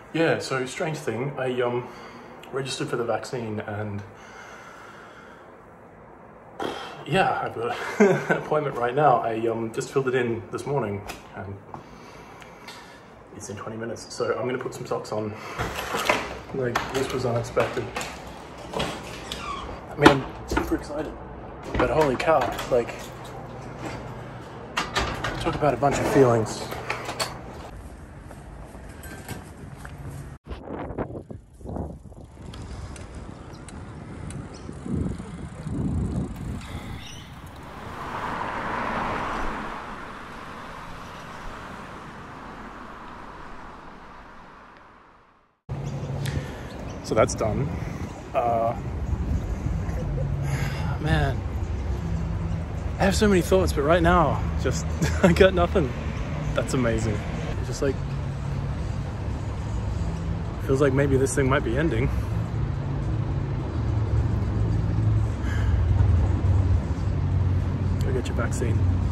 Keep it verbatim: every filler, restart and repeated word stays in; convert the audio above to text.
Yeah, so strange thing, I um, registered for the vaccine and yeah, I've got an appointment right now. I um, just filled it in this morning and it's in twenty minutes. So I'm gonna put some socks on. Like, this was unexpected. I mean, I'm super excited, but holy cow, like, talk about a bunch of feelings. So that's done. Uh, man, I have so many thoughts, but right now, just, I got nothing. That's amazing. It's just like, feels like maybe this thing might be ending. Go get your vaccine.